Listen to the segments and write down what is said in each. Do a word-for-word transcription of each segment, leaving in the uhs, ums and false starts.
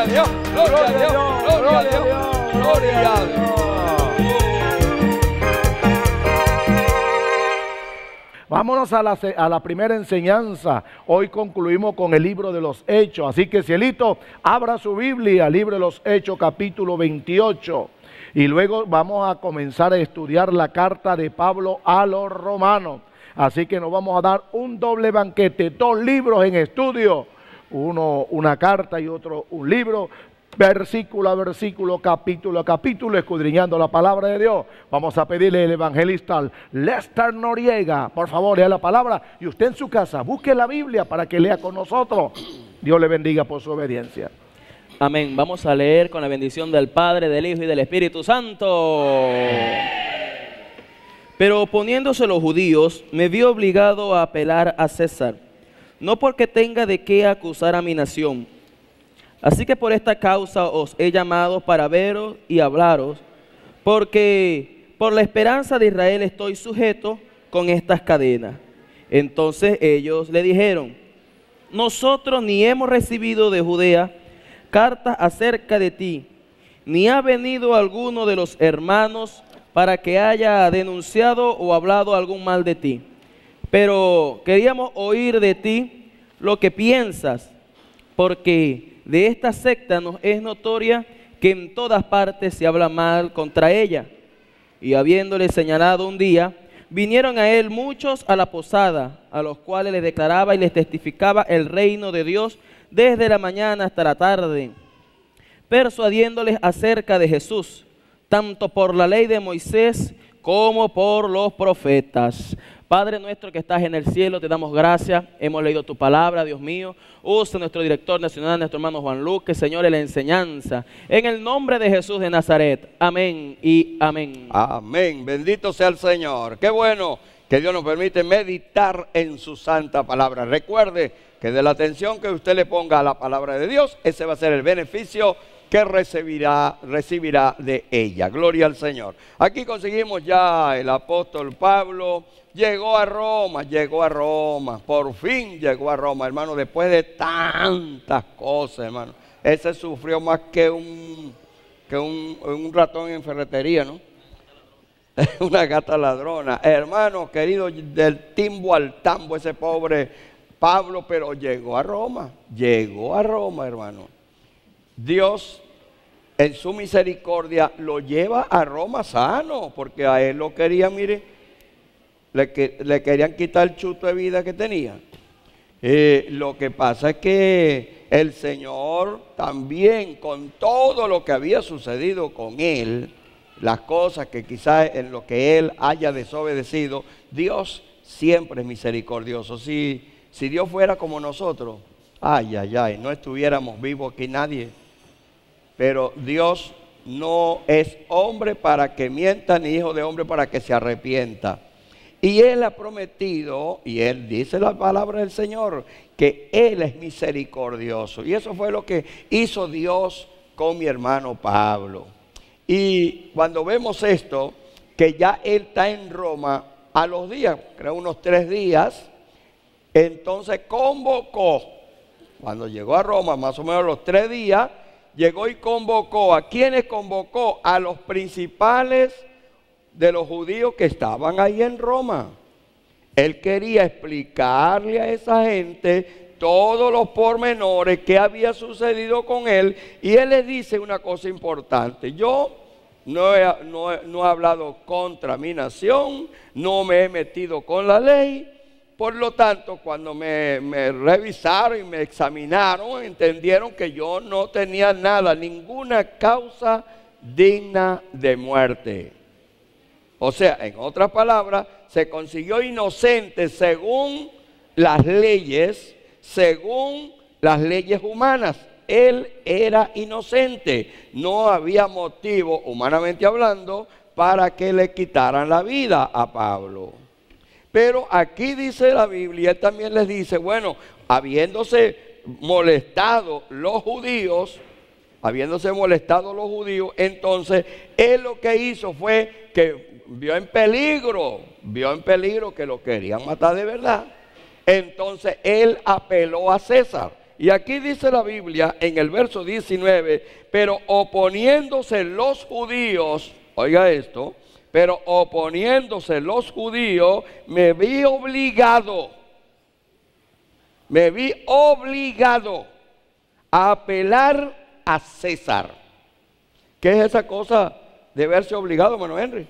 a Dios, gloria a Dios, gloria a Dios, gloria a Dios. Vámonos a la, a la primera enseñanza. Hoy concluimos con el libro de los Hechos. Así que, cielito, abra su Biblia, libro de los Hechos, capítulo veintiocho. Y luego vamos a comenzar a estudiar la carta de Pablo a los romanos. Así que nos vamos a dar un doble banquete, dos libros en estudio. Uno una carta y otro un libro. Versículo a versículo, capítulo a capítulo, escudriñando la palabra de Dios. Vamos a pedirle al evangelista Lester Noriega, por favor, lea la palabra. Y usted en su casa, busque la Biblia para que lea con nosotros. Dios le bendiga por su obediencia. Amén. Vamos a leer con la bendición del Padre, del Hijo y del Espíritu Santo. Pero oponiéndose los judíos, me vi obligado a apelar a César, no porque tenga de qué acusar a mi nación. Así que por esta causa os he llamado para veros y hablaros, porque por la esperanza de Israel estoy sujeto con estas cadenas. Entonces ellos le dijeron: nosotros ni hemos recibido de Judea cartas acerca de ti, ni ha venido alguno de los hermanos para que haya denunciado o hablado algún mal de ti. Pero queríamos oír de ti lo que piensas, porque de esta secta nos es notoria que en todas partes se habla mal contra ella. Y habiéndole señalado un día, vinieron a él muchos a la posada, a los cuales les declaraba y les testificaba el reino de Dios desde la mañana hasta la tarde, persuadiéndoles acerca de Jesús, tanto por la ley de Moisés como por los profetas. Padre nuestro que estás en el cielo, te damos gracias. Hemos leído tu palabra, Dios mío. Usa nuestro director nacional, nuestro hermano Juan Luque, Señor, en la enseñanza. En el nombre de Jesús de Nazaret. Amén y amén. Amén. Bendito sea el Señor. Qué bueno que Dios nos permite meditar en su santa palabra. Recuerde que de la atención que usted le ponga a la palabra de Dios, ese va a ser el beneficio que recibirá, recibirá de ella. Gloria al Señor. Aquí conseguimos ya el apóstol Pablo. Llegó a Roma, llegó a Roma, por fin llegó a Roma, hermano, después de tantas cosas, hermano. Ese sufrió más que un, que un, un ratón en ferretería, ¿no? Una gata ladrona. Hermano querido, del timbo al tambo ese pobre Pablo, pero llegó a Roma, llegó a Roma, hermano. Dios en su misericordia lo lleva a Roma sano, porque a él lo quería, mire, Le, que, le querían quitar el chuto de vida que tenía. Eh, lo que pasa es que el Señor también, con todo lo que había sucedido con él, las cosas que quizás en lo que él haya desobedecido, Dios siempre es misericordioso. Si, si Dios fuera como nosotros, ay, ay, ay, no estuviéramos vivos aquí nadie. Pero Dios no es hombre para que mienta, ni hijo de hombre para que se arrepienta. Y Él ha prometido, y Él dice la palabra del Señor, que Él es misericordioso. Y eso fue lo que hizo Dios con mi hermano Pablo. Y cuando vemos esto, que ya Él está en Roma a los días, creo unos tres días, entonces convocó, cuando llegó a Roma, más o menos los tres días, llegó y convocó. ¿A quiénes convocó? A los principales de los judíos que estaban ahí en Roma. Él quería explicarle a esa gente todos los pormenores que había sucedido con él, y él les dice una cosa importante: yo no he, no he, no he hablado contra mi nación, no me he metido con la ley. Por lo tanto, cuando me, me revisaron y me examinaron, entendieron que yo no tenía nada, ninguna causa digna de muerte. O sea, en otras palabras, se consiguió inocente según las leyes, según las leyes humanas. Él era inocente. No había motivo, humanamente hablando, para que le quitaran la vida a Pablo. Pero aquí dice la Biblia, él también les dice, bueno, habiéndose molestado los judíos, habiéndose molestado los judíos, entonces él lo que hizo fue que vio en peligro, vio en peligro que lo querían matar de verdad. Entonces él apeló a César. Y aquí dice la Biblia en el verso diecinueve, pero oponiéndose los judíos, oiga esto, pero oponiéndose los judíos, me vi obligado, me vi obligado a apelar a César. ¿Qué es esa cosa de verse obligado, hermano Henry?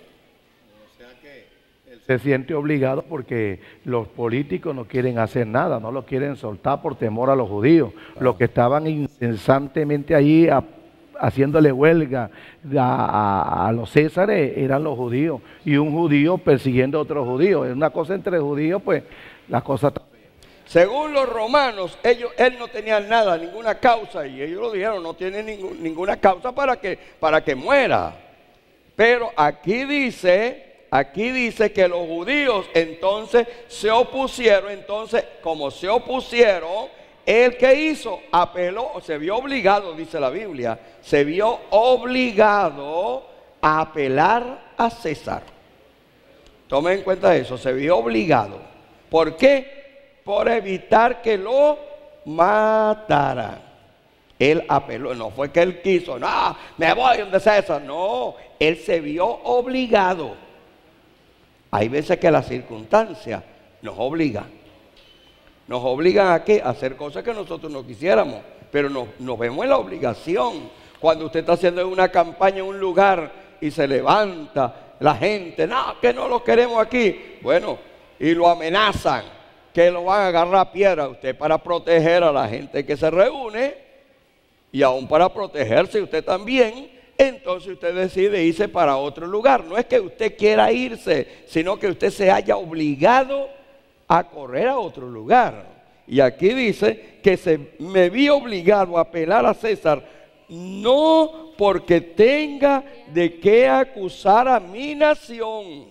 Se siente obligado porque los políticos no quieren hacer nada, no lo quieren soltar por temor a los judíos. Claro. Los que estaban incesantemente allí a, haciéndole huelga a, a, a los césares eran los judíos, y un judío persiguiendo a otro judío. Es una cosa entre judíos, pues la cosa está fea. Según los romanos, ellos, él no tenía nada, ninguna causa, y ellos lo dijeron, no tiene ningún, ninguna causa para que, para que muera. Pero aquí dice... Aquí dice que los judíos entonces se opusieron, entonces como se opusieron, ¿él qué hizo? Apeló, se vio obligado, dice la Biblia, se vio obligado a apelar a César. Tomen en cuenta eso, se vio obligado. ¿Por qué? Por evitar que lo mataran. Él apeló, no fue que él quiso, no, me voy donde César, no, él se vio obligado. Hay veces que las circunstancias nos obligan. Nos obligan a qué? A hacer cosas que nosotros no quisiéramos. Pero nos, nos vemos en la obligación. Cuando usted está haciendo una campaña en un lugar y se levanta la gente, no, que no lo queremos aquí. Bueno, y lo amenazan, que lo van a agarrar a piedra. Usted para proteger a la gente que se reúne y aún para protegerse usted también. Entonces usted decide irse para otro lugar. No es que usted quiera irse, sino que usted se haya obligado a correr a otro lugar. Y aquí dice que se me vi obligado a apelar a César, no porque tenga de qué acusar a mi nación.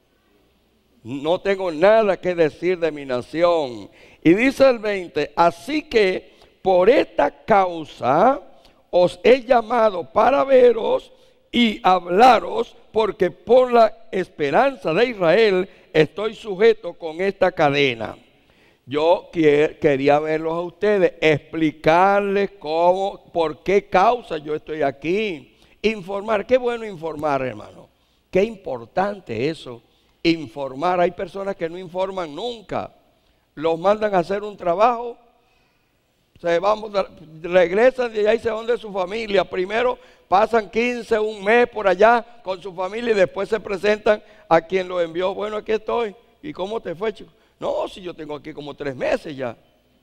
No tengo nada que decir de mi nación. Y dice el veinte, así que por esta causa os he llamado para veros y hablaros, porque por la esperanza de Israel estoy sujeto con esta cadena. Yo que, quería verlos a ustedes, explicarles cómo, por qué causa yo estoy aquí. Informar, qué bueno informar, hermano. Qué importante eso, informar. Hay personas que no informan nunca. Los mandan a hacer un trabajo, se van, regresan y ahí se van de su familia. Primero pasan quince, un mes por allá con su familia y después se presentan a quien lo envió. Bueno, aquí estoy. ¿Y cómo te fue, chico? No, si yo tengo aquí como tres meses ya.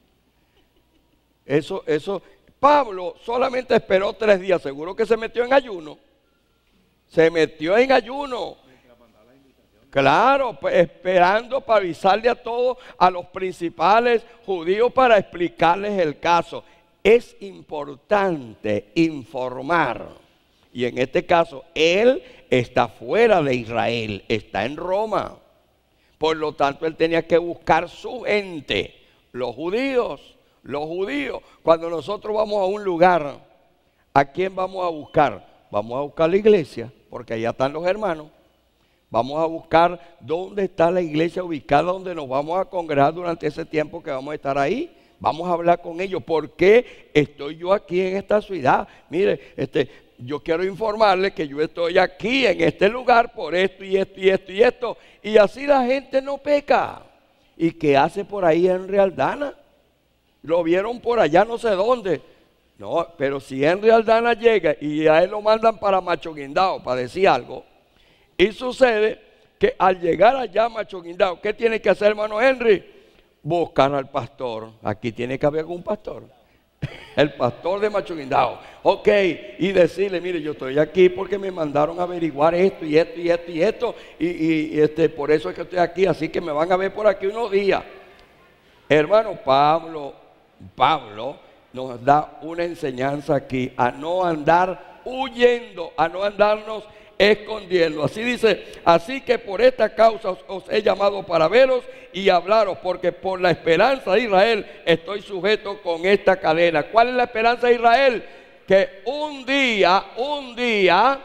Eso, eso. Pablo solamente esperó tres días. Seguro que se metió en ayuno. Se metió en ayuno. Claro, pues, esperando para avisarle a todos, a los principales judíos, para explicarles el caso. Es importante informar. Y en este caso, él está fuera de Israel, está en Roma. Por lo tanto, él tenía que buscar su gente, los judíos, los judíos. Cuando nosotros vamos a un lugar, ¿a quién vamos a buscar? Vamos a buscar la iglesia, porque allá están los hermanos. Vamos a buscar dónde está la iglesia ubicada, donde nos vamos a congregar durante ese tiempo que vamos a estar ahí. Vamos a hablar con ellos. ¿Por qué estoy yo aquí en esta ciudad? Mire, este, yo quiero informarles que yo estoy aquí en este lugar por esto y esto y esto y esto. Y así la gente no peca. ¿Y qué hace por ahí en Realdana? Lo vieron por allá no sé dónde. No, pero si en Realdana llega y a él lo mandan para Macho Guindao para decir algo. Y sucede que al llegar allá a Macho Guindao, ¿qué tiene que hacer, hermano Henry? Buscar al pastor. Aquí tiene que haber algún pastor. El pastor de Macho Guindao. Ok, y decirle, mire, yo estoy aquí porque me mandaron a averiguar esto y esto y esto y esto. Y, y, y este, por eso es que estoy aquí, así que me van a ver por aquí unos días. Hermano Pablo, Pablo nos da una enseñanza aquí a no andar huyendo, a no andarnos escondiendo. Así dice, así que por esta causa os, os he llamado para veros y hablaros, porque por la esperanza de Israel estoy sujeto con esta cadena. ¿Cuál es la esperanza de Israel? Que un día, un día,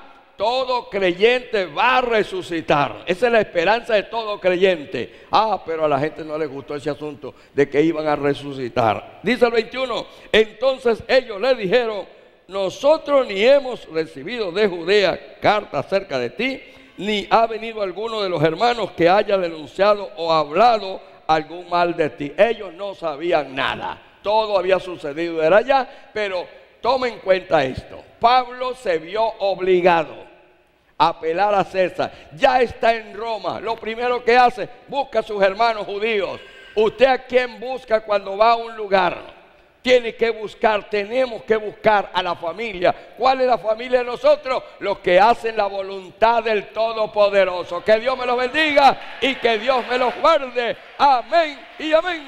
todo creyente va a resucitar. Esa es la esperanza de todo creyente. Ah, pero a la gente no le gustó ese asunto de que iban a resucitar. Dice el veintiuno, entonces ellos le dijeron, nosotros ni hemos recibido de Judea carta acerca de ti, ni ha venido alguno de los hermanos que haya denunciado o hablado algún mal de ti. Ellos no sabían nada. Todo había sucedido, era allá, pero tomen en cuenta esto. Pablo se vio obligado a apelar a César. Ya está en Roma. Lo primero que hace, busca a sus hermanos judíos. ¿Usted a quién busca cuando va a un lugar? Tiene que buscar, tenemos que buscar a la familia. ¿Cuál es la familia de nosotros? Los que hacen la voluntad del Todopoderoso. Que Dios me los bendiga y que Dios me los guarde. Amén y amén.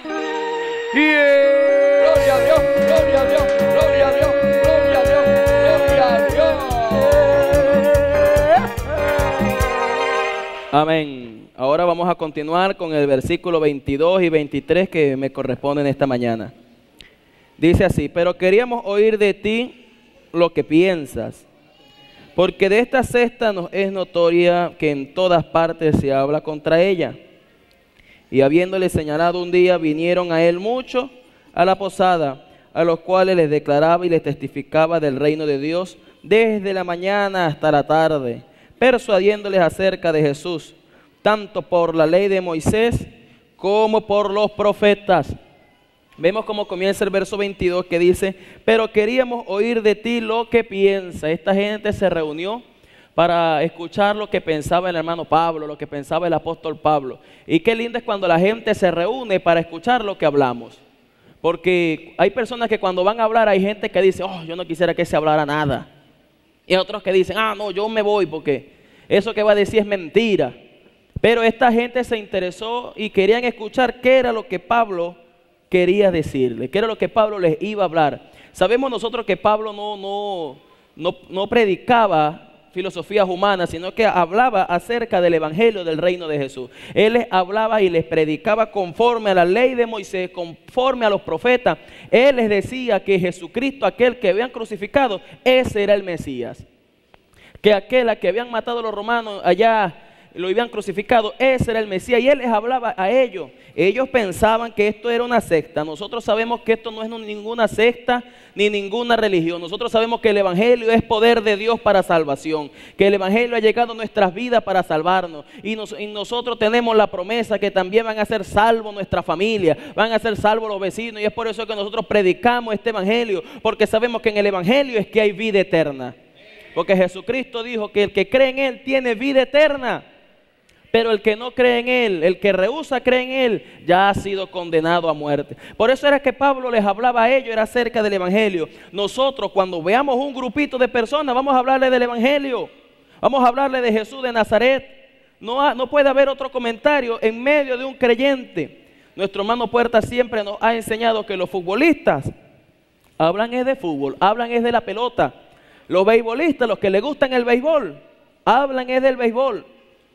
Yeah. Gloria a Dios, gloria a Dios, gloria a Dios, gloria a Dios, gloria a Dios. Amén. Ahora vamos a continuar con el versículo veintidós y veintitrés que me corresponden esta mañana. Dice así, pero queríamos oír de ti lo que piensas, porque de esta secta nos es notoria que en todas partes se habla contra ella. Y habiéndole señalado un día, vinieron a él muchos a la posada, a los cuales les declaraba y les testificaba del reino de Dios desde la mañana hasta la tarde, persuadiéndoles acerca de Jesús, tanto por la ley de Moisés como por los profetas. Vemos cómo comienza el verso veintidós que dice, pero queríamos oír de ti lo que piensas. Esta gente se reunió para escuchar lo que pensaba el hermano Pablo, lo que pensaba el apóstol Pablo. Y qué lindo es cuando la gente se reúne para escuchar lo que hablamos. Porque hay personas que cuando van a hablar hay gente que dice, oh, yo no quisiera que se hablara nada. Y otros que dicen, ah, no, yo me voy porque eso que va a decir es mentira. Pero esta gente se interesó y querían escuchar qué era lo que Pablo quería decirle, qué era lo que Pablo les iba a hablar. Sabemos nosotros que Pablo no, no, no, no predicaba filosofías humanas, sino que hablaba acerca del evangelio del reino de Jesús. Él les hablaba y les predicaba conforme a la ley de Moisés, conforme a los profetas. Él les decía que Jesucristo, aquel que habían crucificado, ese era el Mesías. Que aquel a que habían matado los romanos allá, lo habían crucificado, ese era el Mesías, y él les hablaba a ellos. Ellos pensaban que esto era una secta. Nosotros sabemos que esto no es ninguna secta ni ninguna religión. Nosotros sabemos que el evangelio es poder de Dios para salvación, que el evangelio ha llegado a nuestras vidas para salvarnos, y, nos, y nosotros tenemos la promesa que también van a ser salvos nuestra familia, van a ser salvos los vecinos, y es por eso que nosotros predicamos este evangelio, porque sabemos que en el evangelio es que hay vida eterna, porque Jesucristo dijo que el que cree en él tiene vida eterna. Pero el que no cree en él, el que rehúsa creer en él, ya ha sido condenado a muerte. Por eso era que Pablo les hablaba a ellos, era acerca del evangelio. Nosotros cuando veamos un grupito de personas, vamos a hablarle del evangelio. Vamos a hablarle de Jesús de Nazaret. No, ha, no puede haber otro comentario en medio de un creyente. Nuestro hermano Puerta siempre nos ha enseñado que los futbolistas hablan es de fútbol, hablan es de la pelota. Los beisbolistas, los que les gustan el béisbol, hablan es del béisbol.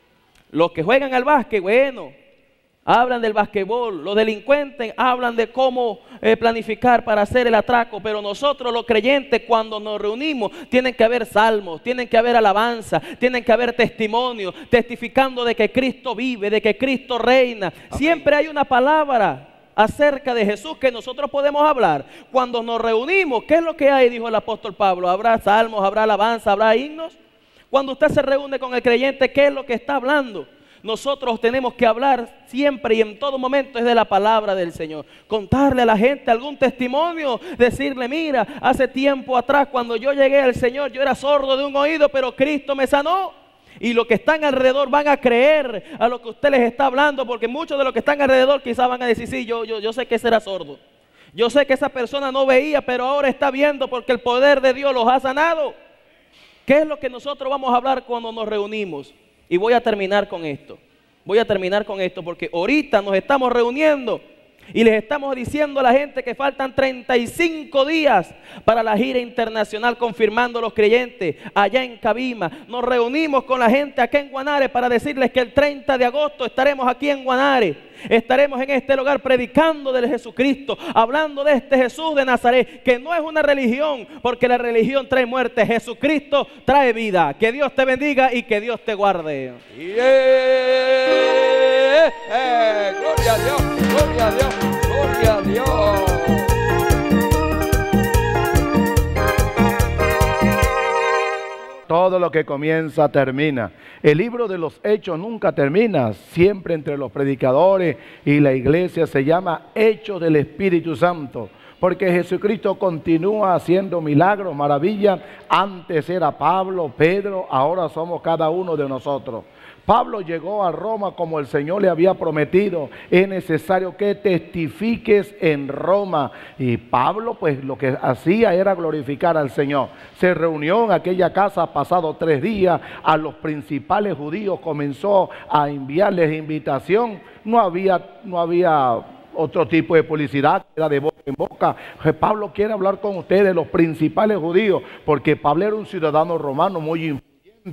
Los que juegan al básquet, bueno, hablan del basquetbol. Los delincuentes hablan de cómo eh, planificar para hacer el atraco. Pero nosotros los creyentes cuando nos reunimos tienen que haber salmos, tienen que haber alabanza, tienen que haber testimonio, testificando de que Cristo vive, de que Cristo reina. Amén. Siempre hay una palabra acerca de Jesús que nosotros podemos hablar. Cuando nos reunimos, ¿qué es lo que hay? Dijo el apóstol Pablo. ¿Habrá salmos, habrá alabanza, habrá himnos? Cuando usted se reúne con el creyente, ¿qué es lo que está hablando? Nosotros tenemos que hablar siempre y en todo momento es de la palabra del Señor. Contarle a la gente algún testimonio, decirle, mira, hace tiempo atrás cuando yo llegué al Señor, yo era sordo de un oído, pero Cristo me sanó. Y los que están alrededor van a creer a lo que usted les está hablando, porque muchos de los que están alrededor quizás van a decir, sí, yo, yo, yo sé que ese era sordo. Yo sé que esa persona no veía, pero ahora está viendo porque el poder de Dios los ha sanado. ¿Qué es lo que nosotros vamos a hablar cuando nos reunimos? Y voy a terminar con esto. Voy a terminar con esto porque ahorita nos estamos reuniendo Y les estamos diciendo a la gente que faltan treinta y cinco días para la gira internacional confirmando los creyentes allá en Cabima. Nos reunimos con la gente acá en Guanare para decirles que el treinta de agosto estaremos aquí en Guanare. Estaremos en este lugar predicando del Jesucristo, hablando de este Jesús de Nazaret, que no es una religión, porque la religión trae muerte, Jesucristo trae vida. Que Dios te bendiga y que Dios te guarde. Yeah. Eh, gloria a Dios, gloria a Dios, gloria a Dios. Todo lo que comienza termina. El libro de los Hechos nunca termina. Siempre entre los predicadores y la iglesia se llama Hechos del Espíritu Santo. Porque Jesucristo continúa haciendo milagros, maravillas. Antes era Pablo, Pedro, ahora somos cada uno de nosotros. Pablo llegó a Roma como el Señor le había prometido. Es necesario que testifiques en Roma. Y Pablo pues lo que hacía era glorificar al Señor. Se reunió en aquella casa pasado tres días. A los principales judíos comenzó a enviarles invitación. No había, no había otro tipo de publicidad, era de boca en boca. Pablo quiere hablar con ustedes, los principales judíos, porque Pablo era un ciudadano romano muy importante.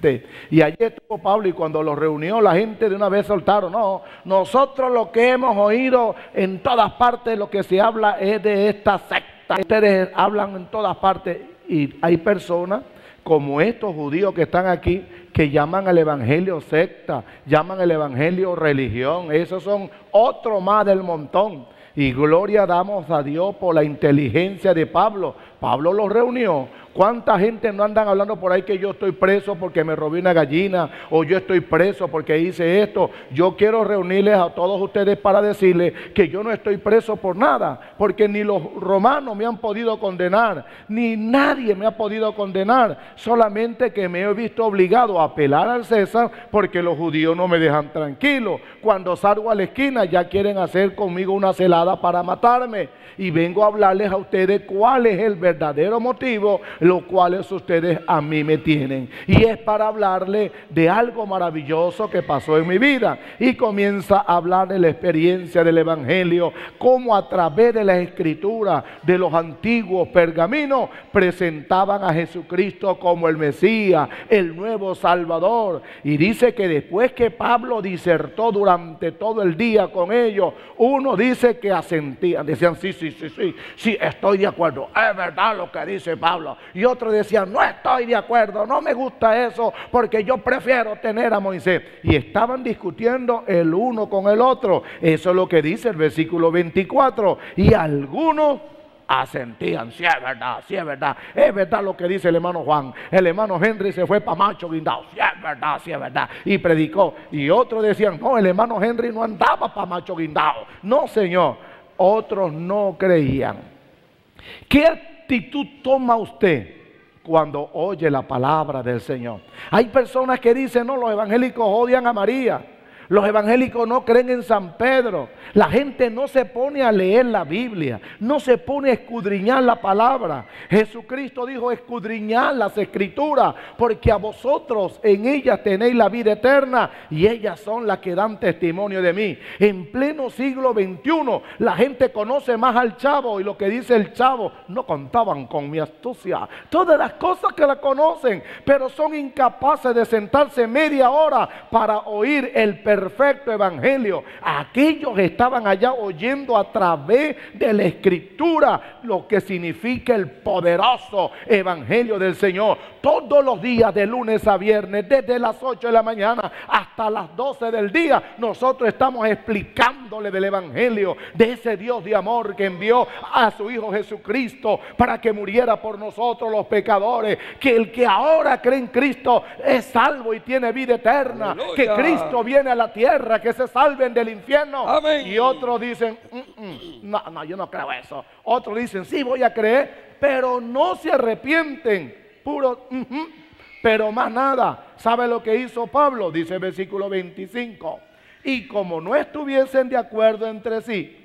Y allí estuvo Pablo, y cuando los reunió la gente de una vez soltaron: no, nosotros lo que hemos oído en todas partes, lo que se habla es de esta secta. Ustedes hablan en todas partes, y hay personas como estos judíos que están aquí que llaman al evangelio secta, llaman al evangelio religión. Esos son otro más del montón. Y gloria damos a Dios por la inteligencia de Pablo. Pablo los reunió. ¿Cuánta gente no andan hablando por ahí que yo estoy preso porque me robé una gallina, o yo estoy preso porque hice esto? Yo quiero reunirles a todos ustedes para decirles que yo no estoy preso por nada, porque ni los romanos me han podido condenar, ni nadie me ha podido condenar, solamente que me he visto obligado a apelar al César porque los judíos no me dejan tranquilo. Cuando salgo a la esquina ya quieren hacer conmigo una celada para matarme, y vengo a hablarles a ustedes cuál es el verdadero motivo, los cuales ustedes a mí me tienen, y es para hablarle de algo maravilloso que pasó en mi vida. Y comienza a hablar de la experiencia del evangelio, cómo a través de la escritura de los antiguos pergaminos presentaban a Jesucristo como el Mesías, el nuevo Salvador. Y dice que después que Pablo disertó durante todo el día con ellos, uno dice que asentían, decían sí, sí, sí, sí, sí, estoy de acuerdo, es verdad lo que dice Pablo. Y otros decían, no estoy de acuerdo, no me gusta eso, porque yo prefiero tener a Moisés. Y estaban discutiendo el uno con el otro. Eso es lo que dice el versículo veinticuatro. Y algunos asentían, sí es verdad, sí es verdad, es verdad lo que dice el hermano Juan. El hermano Henry se fue para Macho Guindao, sí es verdad, sí es verdad, y predicó. Y otros decían, no, el hermano Henry no andaba para Macho Guindao. No, señor. Otros no creían. ¿Qué actitud toma usted cuando oye la palabra del Señor? Hay personas que dicen, no, los evangélicos odian a María, los evangélicos no creen en San Pedro. La gente no se pone a leer la Biblia, no se pone a escudriñar la palabra. Jesucristo dijo, escudriñad las escrituras, porque a vosotros en ellas tenéis la vida eterna, y ellas son las que dan testimonio de mí. En pleno siglo veintiuno, la gente conoce más al Chavo, y lo que dice el Chavo, no contaban con mi astucia. Todas las cosas que la conocen, pero son incapaces de sentarse media hora para oír el perfecto evangelio. Aquellos estaban allá oyendo a través de la escritura lo que significa el poderoso evangelio del Señor. Todos los días, de lunes a viernes, desde las ocho de la mañana hasta las doce del día, nosotros estamos explicándole del evangelio, de ese Dios de amor que envió a su Hijo Jesucristo para que muriera por nosotros los pecadores, que el que ahora cree en Cristo es salvo y tiene vida eterna. Aleluya. Que Cristo viene a la tierra, que se salven del infierno. Amén. Y otros dicen, mm, mm, no, no, yo no creo eso. Otros dicen, sí, voy a creer, pero no se arrepienten. Puro, mm, mm, pero más nada. ¿Sabe lo que hizo Pablo? Dice el versículo veinticinco. Y como no estuviesen de acuerdo entre sí,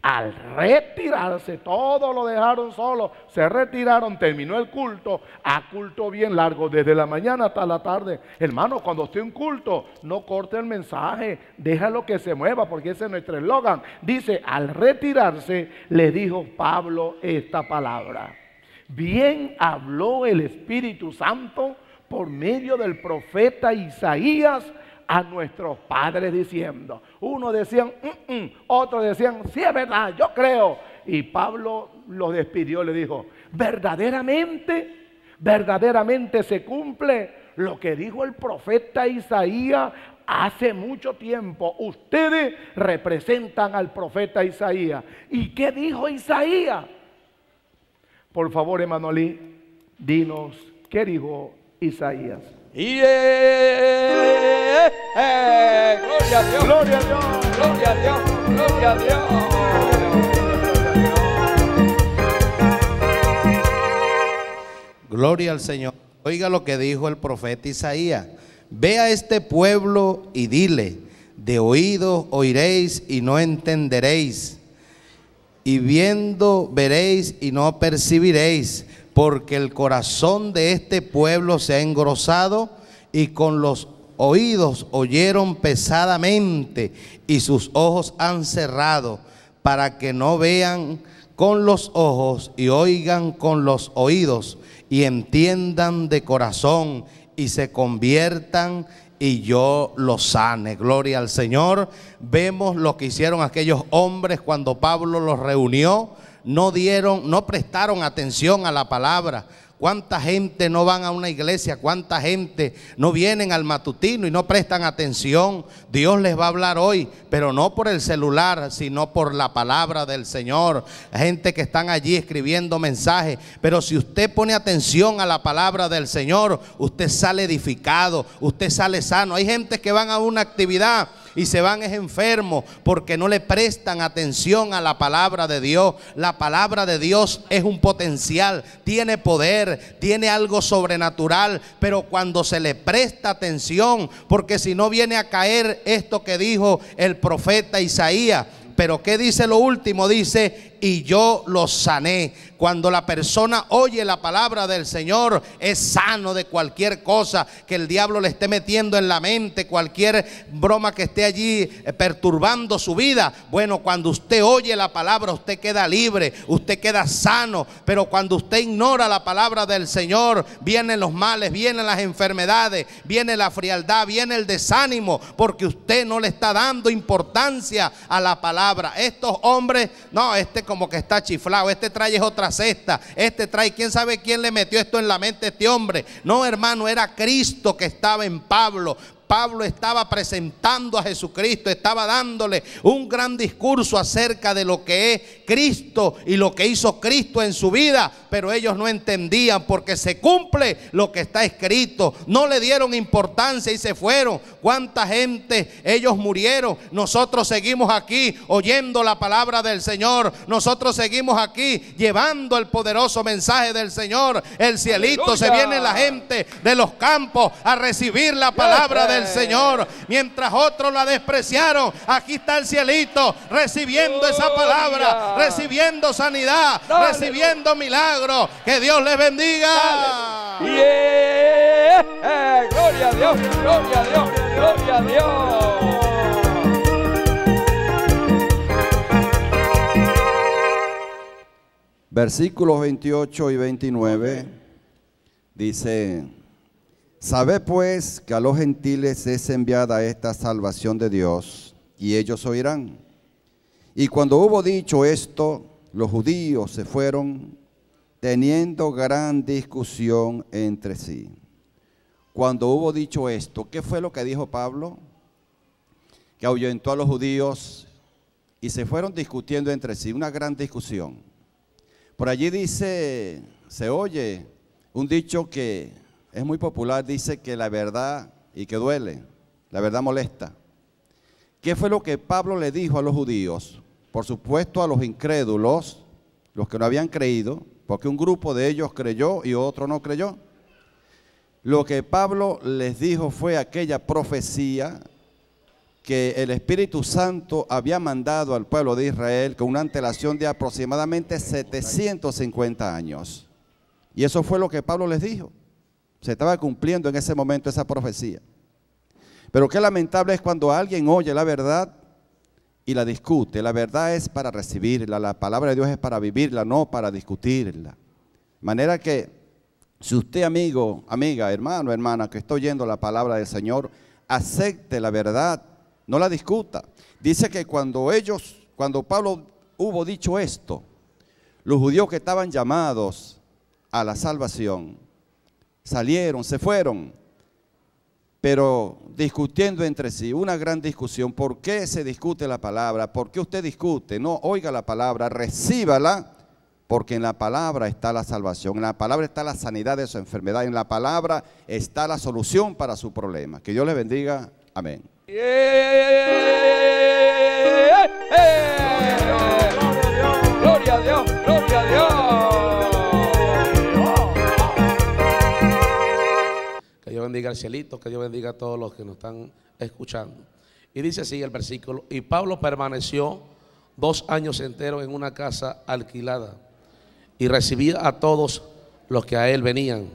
Al retirarse, todos lo dejaron solo, se retiraron, terminó el culto, a culto bien largo, desde la mañana hasta la tarde. Hermano, cuando esté un culto, no corte el mensaje, déjalo que se mueva, porque ese es nuestro eslogan. Dice, al retirarse, le dijo Pablo esta palabra. Bien habló el Espíritu Santo por medio del profeta Isaías a nuestros padres diciendo. Unos decían, mm -mm. Otros decían, sí es verdad, yo creo. Y Pablo los despidió, le dijo, verdaderamente, verdaderamente se cumple lo que dijo el profeta Isaías hace mucho tiempo. Ustedes representan al profeta Isaías. ¿Y qué dijo Isaías? Por favor, Emanuelí, dinos, ¿qué dijo Isaías? Y eh, eh, gloria a Dios, gloria a Dios, gloria a Dios, gloria a Dios. Gloria al Señor. Oiga lo que dijo el profeta Isaías. Ve a este pueblo y dile, de oídos oiréis y no entenderéis, y viendo veréis y no percibiréis, porque el corazón de este pueblo se ha engrosado y con los oídos oyeron pesadamente y sus ojos han cerrado, para que no vean con los ojos y oigan con los oídos y entiendan de corazón y se conviertan y yo los sane. Gloria al Señor. Vemos lo que hicieron aquellos hombres cuando Pablo los reunió. No dieron, no prestaron atención a la palabra. ¿Cuánta gente no van a una iglesia? ¿Cuánta gente no vienen al matutino y no prestan atención? Dios les va a hablar hoy, pero no por el celular, sino por la palabra del Señor. Gente que están allí escribiendo mensajes, pero si usted pone atención a la palabra del Señor, usted sale edificado, usted sale sano. Hay gente que van a una actividad y se van es enfermos porque no le prestan atención a la palabra de Dios. La palabra de Dios es un potencial, tiene poder, tiene algo sobrenatural, pero cuando se le presta atención, porque si no viene a caer esto que dijo el profeta Isaías. Pero ¿qué dice lo último? Dice, y yo los sané. Cuando la persona oye la palabra del Señor, es sano de cualquier cosa que el diablo le esté metiendo en la mente, cualquier broma que esté allí perturbando su vida. Bueno, cuando usted oye la palabra, usted queda libre, usted queda sano. Pero cuando usted ignora la palabra del Señor, vienen los males, vienen las enfermedades, viene la frialdad, viene el desánimo, porque usted no le está dando importancia a la palabra. Estos hombres, no, este como que está chiflado, este trae otra cesta, este trae, quién sabe quién le metió esto en la mente a este hombre. No, hermano, era Cristo que estaba en Pablo. Pablo estaba presentando a Jesucristo, estaba dándole un gran discurso acerca de lo que es Cristo y lo que hizo Cristo en su vida, pero ellos no entendían porque se cumple lo que está escrito. No le dieron importancia y se fueron. ¿Cuánta gente ellos murieron? Nosotros seguimos aquí oyendo la palabra del Señor. Nosotros seguimos aquí llevando el poderoso mensaje del Señor. El cielito, ¡aleluya! Se viene la gente de los campos a recibir la palabra del Señor, mientras otros la despreciaron. Aquí está el cielito recibiendo oh, esa palabra, yeah. recibiendo sanidad, dale, recibiendo milagros. Que Dios les bendiga. Yeah. Eh, gloria a Dios, gloria a Dios, gloria a Dios. Versículos veintiocho y veintinueve dice: Sabed pues que a los gentiles es enviada esta salvación de Dios, y ellos oirán. Y cuando hubo dicho esto, los judíos se fueron, teniendo gran discusión entre sí. Cuando hubo dicho esto, ¿qué fue lo que dijo Pablo? Que ahuyentó a los judíos y se fueron discutiendo entre sí, una gran discusión. Por allí dice, se oye un dicho que es muy popular, dice que la verdad y que duele, la verdad molesta. ¿Qué fue lo que Pablo le dijo a los judíos? Por supuesto a los incrédulos, los que no habían creído, porque un grupo de ellos creyó y otro no creyó. Lo que Pablo les dijo fue aquella profecía que el Espíritu Santo había mandado al pueblo de Israel con una antelación de aproximadamente setecientos cincuenta años. Y eso fue lo que Pablo les dijo. Se estaba cumpliendo en ese momento esa profecía. Pero qué lamentable es cuando alguien oye la verdad y la discute. La verdad es para recibirla, la palabra de Dios es para vivirla, no para discutirla. De manera que si usted, amigo, amiga, hermano, hermana, que está oyendo la palabra del Señor, acepte la verdad, no la discuta. Dice que cuando ellos, cuando Pablo hubo dicho esto, los judíos que estaban llamados a la salvación, salieron, se fueron, pero discutiendo entre sí, una gran discusión. ¿Por qué se discute la palabra? ¿Por qué usted discute? No, oiga la palabra, recíbala, porque en la palabra está la salvación, en la palabra está la sanidad de su enfermedad, en la palabra está la solución para su problema. Que Dios le bendiga. Amén. Yeah, yeah, yeah. Gloria a Dios, gloria a Dios. Que Dios bendiga al cielito, que Dios bendiga a todos los que nos están escuchando. Y dice así el versículo: y Pablo permaneció dos años enteros en una casa alquilada y recibía a todos los que a él venían,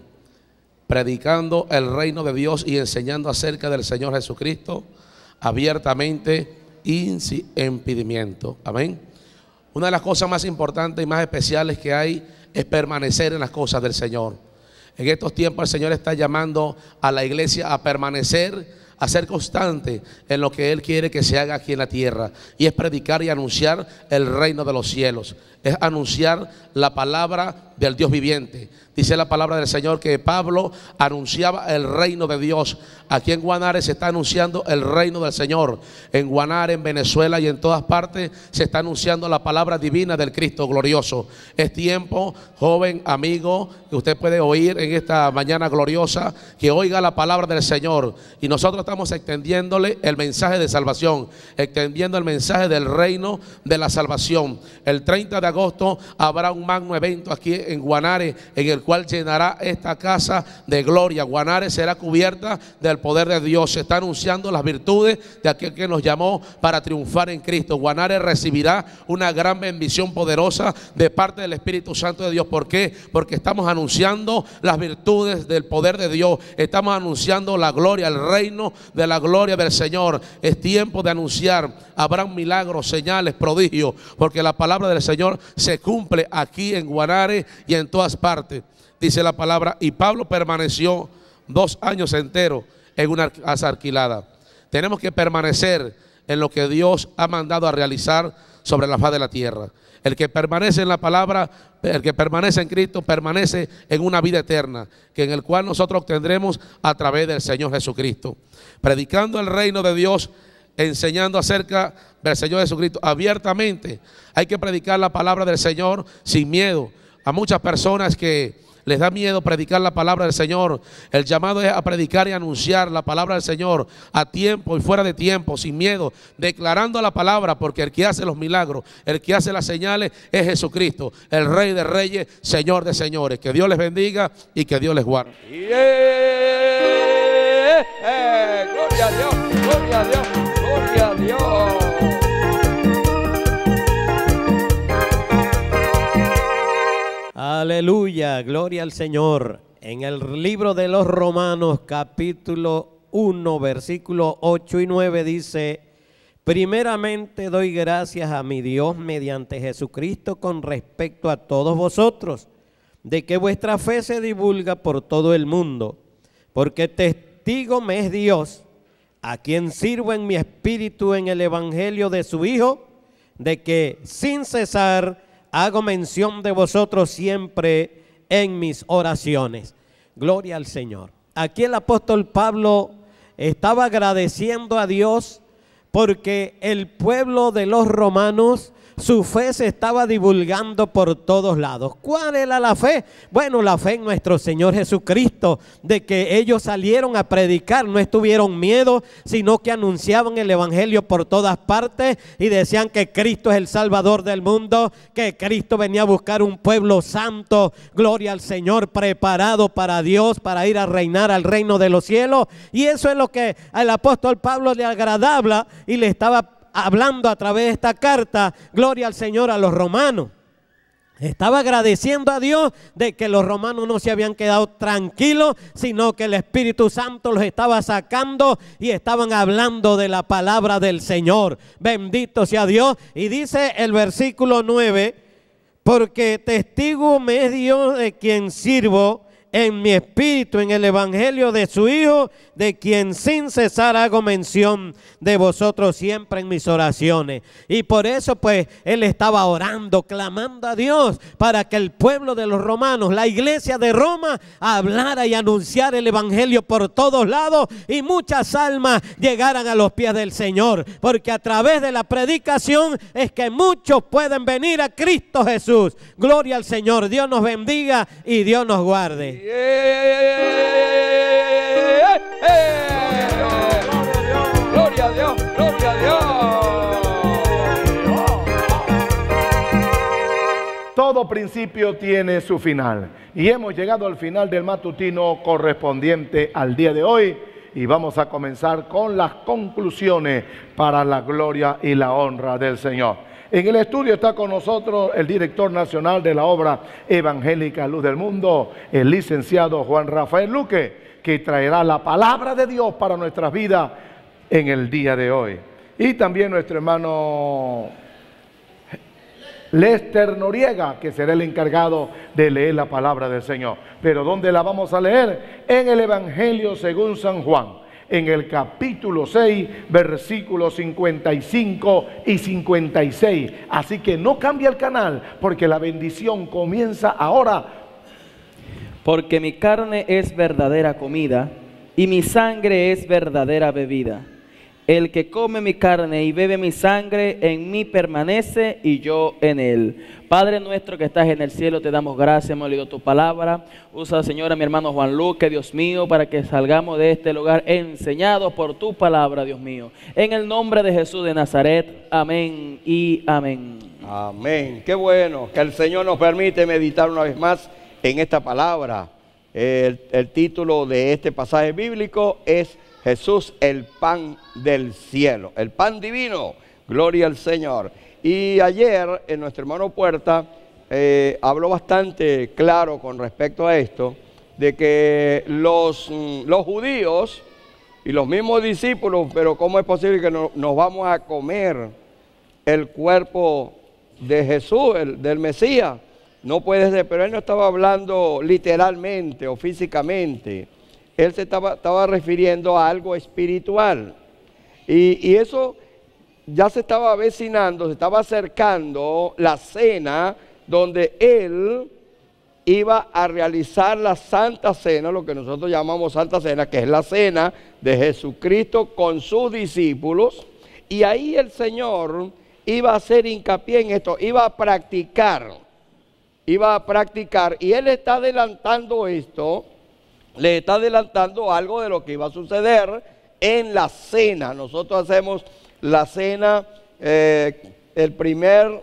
predicando el reino de Dios y enseñando acerca del Señor Jesucristo abiertamente y sin impedimento. Amén. Una de las cosas más importantes y más especiales que hay es permanecer en las cosas del Señor. En estos tiempos el Señor está llamando a la iglesia a permanecer, a ser constante en lo que Él quiere que se haga aquí en la tierra, y es predicar y anunciar el reino de los cielos, es anunciar la palabra del Dios viviente. Dice la palabra del Señor que Pablo anunciaba el reino de Dios. Aquí en Guanare se está anunciando el reino del Señor. En Guanare, en Venezuela y en todas partes se está anunciando la palabra divina del Cristo glorioso. Es tiempo, joven, amigo, que usted puede oír en esta mañana gloriosa, que oiga la palabra del Señor. Y nosotros estamos extendiéndole el mensaje de salvación, extendiendo el mensaje del reino de la salvación. El treinta de agosto habrá un magno evento aquí en Guanare, en el cual llenará esta casa de gloria. Guanare será cubierta del poder de Dios. Se está anunciando las virtudes de aquel que nos llamó para triunfar en Cristo. Guanare recibirá una gran bendición poderosa de parte del Espíritu Santo de Dios. ¿Por qué? Porque estamos anunciando las virtudes del poder de Dios. Estamos anunciando la gloria, el reino de la gloria del Señor. Es tiempo de anunciar. Habrán milagros, señales, prodigios, porque la palabra del Señor se cumple aquí en Guanare y en todas partes. Dice la palabra: y Pablo permaneció dos años enteros en una casa alquilada. Tenemos que permanecer en lo que Dios ha mandado a realizar sobre la faz de la tierra. El que permanece en la palabra, el que permanece en Cristo, permanece en una vida eterna, que en el cual nosotros obtendremos a través del Señor Jesucristo. Predicando el reino de Dios, enseñando acerca del Señor Jesucristo abiertamente. Hay que predicar la palabra del Señor sin miedo. A muchas personas que les da miedo predicar la palabra del Señor, el llamado es a predicar y anunciar la palabra del Señor a tiempo y fuera de tiempo, sin miedo, declarando la palabra, porque el que hace los milagros, el que hace las señales es Jesucristo, el Rey de Reyes, Señor de Señores. Que Dios les bendiga y que Dios les guarde. Yeah. Eh, gloria a Dios, gloria a Dios, gloria a Dios. Aleluya, gloria al Señor. En el libro de los Romanos, capítulo uno, versículos ocho y nueve dice: primeramente doy gracias a mi Dios mediante Jesucristo con respecto a todos vosotros, de que vuestra fe se divulga por todo el mundo, porque testigo me es Dios, a quien sirvo en mi espíritu en el evangelio de su Hijo, de que sin cesar hago mención de vosotros siempre en mis oraciones. Gloria al Señor. Aquí el apóstol Pablo estaba agradeciendo a Dios porque el pueblo de los romanos su fe se estaba divulgando por todos lados. ¿Cuál era la fe? Bueno, la fe en nuestro Señor Jesucristo, de que ellos salieron a predicar, no estuvieron miedo, sino que anunciaban el evangelio por todas partes y decían que Cristo es el Salvador del mundo, que Cristo venía a buscar un pueblo santo, gloria al Señor, preparado para Dios, para ir a reinar al reino de los cielos. Y eso es lo que al apóstol Pablo le agradaba y le estaba hablando a través de esta carta, gloria al Señor, a los romanos. Estaba agradeciendo a Dios de que los romanos no se habían quedado tranquilos, sino que el Espíritu Santo los estaba sacando y estaban hablando de la palabra del Señor. Bendito sea Dios. Y dice el versículo nueve, porque testigo me es Dios de quien sirvo en mi espíritu, en el evangelio de su Hijo, de quien sin cesar hago mención de vosotros siempre en mis oraciones. Y por eso pues él estaba orando, clamando a Dios para que el pueblo de los romanos, la iglesia de Roma, hablara y anunciara el evangelio por todos lados y muchas almas llegaran a los pies del Señor, porque a través de la predicación es que muchos pueden venir a Cristo Jesús. Gloria al Señor. Dios nos bendiga y Dios nos guarde. Yeah, yeah, yeah, yeah, yeah. Gloria a Dios, gloria a Dios. Todo principio tiene su final. Y hemos llegado al final del matutino correspondiente al día de hoy. Y vamos a comenzar con las conclusiones para la gloria y la honra del Señor. En el estudio está con nosotros el director nacional de la obra evangélica Luz del Mundo, el licenciado Juan Rafael Luque, que traerá la palabra de Dios para nuestras vidas en el día de hoy. Y también nuestro hermano Lester Noriega, que será el encargado de leer la palabra del Señor. Pero ¿dónde la vamos a leer? En el Evangelio según San Juan, en el capítulo seis, versículos cincuenta y cinco y cincuenta y seis. Así que no cambie el canal, porque la bendición comienza ahora. Porque mi carne es verdadera comida y mi sangre es verdadera bebida. El que come mi carne y bebe mi sangre, en mí permanece y yo en él. Padre nuestro que estás en el cielo, te damos gracias, hemos leído tu palabra. Usa, Señor, a mi hermano Juan Luque, Dios mío, para que salgamos de este lugar enseñados por tu palabra, Dios mío. En el nombre de Jesús de Nazaret, amén y amén. Amén. Qué bueno que el Señor nos permite meditar una vez más en esta palabra. El, el título de este pasaje bíblico es Jesús, el pan del cielo, el pan divino. Gloria al Señor. Y ayer en nuestro hermano Puerta eh, habló bastante claro con respecto a esto, de que los, los judíos y los mismos discípulos, pero ¿cómo es posible que no, nos vamos a comer el cuerpo de Jesús, el, del Mesías? No puede ser, pero él no estaba hablando literalmente o físicamente. Él se estaba, estaba refiriendo a algo espiritual. Y, y eso ya se estaba avecinando, se estaba acercando la cena donde él iba a realizar la Santa Cena, lo que nosotros llamamos Santa Cena, que es la cena de Jesucristo con sus discípulos. Y ahí el Señor iba a hacer hincapié en esto, iba a practicar, iba a practicar. Y él está adelantando esto, le está adelantando algo de lo que iba a suceder en la cena. Nosotros hacemos la cena eh, el, primer,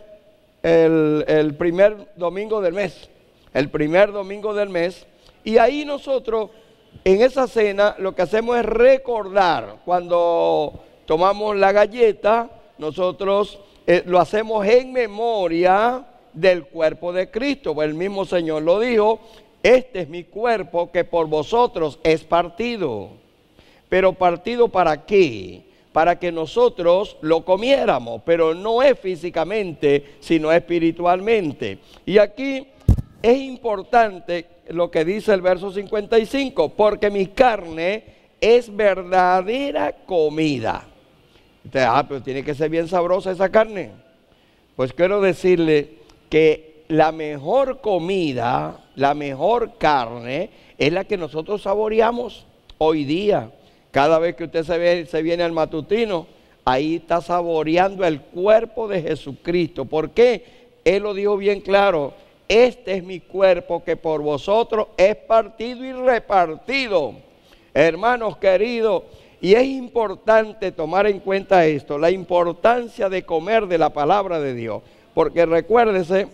el, el primer domingo del mes, el primer domingo del mes, y ahí nosotros en esa cena lo que hacemos es recordar. Cuando tomamos la galleta, nosotros eh, lo hacemos en memoria del cuerpo de Cristo. El mismo Señor lo dijo: este es mi cuerpo que por vosotros es partido. ¿Pero partido para qué? Para que nosotros lo comiéramos, pero no es físicamente, sino espiritualmente. Y aquí es importante lo que dice el verso cincuenta y cinco, porque mi carne es verdadera comida. Entonces, ah, pero tiene que ser bien sabrosa esa carne. Pues quiero decirle que la mejor comida, la mejor carne, es la que nosotros saboreamos hoy día. Cada vez que usted se, ve, se viene al matutino, ahí está saboreando el cuerpo de Jesucristo. ¿Por qué? Él lo dijo bien claro: este es mi cuerpo que por vosotros es partido y repartido. Hermanos queridos, y es importante tomar en cuenta esto, la importancia de comer de la palabra de Dios. Porque recuérdese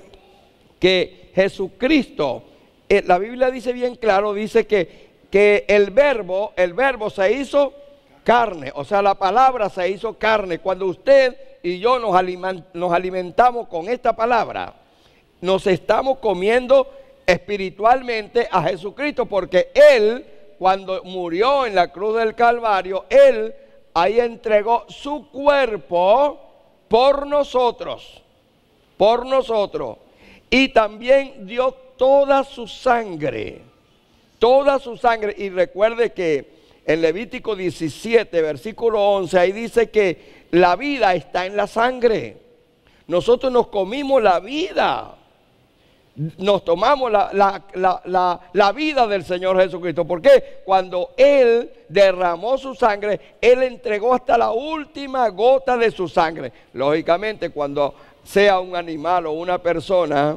que Jesucristo, eh, la Biblia dice bien claro, dice que, que el verbo, el verbo se hizo carne, o sea, la palabra se hizo carne. Cuando usted y yo nos, aliment, nos alimentamos con esta palabra, nos estamos comiendo espiritualmente a Jesucristo, porque Él, cuando murió en la cruz del Calvario, Él ahí entregó su cuerpo por nosotros, por nosotros, y también dio toda su sangre, toda su sangre. Y recuerde que en Levítico diecisiete, versículo once, ahí dice que la vida está en la sangre. Nosotros nos comimos la vida, nos tomamos la, la, la, la, la vida del Señor Jesucristo. ¿Por qué? Cuando Él derramó su sangre, Él entregó hasta la última gota de su sangre. Lógicamente, cuando sea un animal o una persona,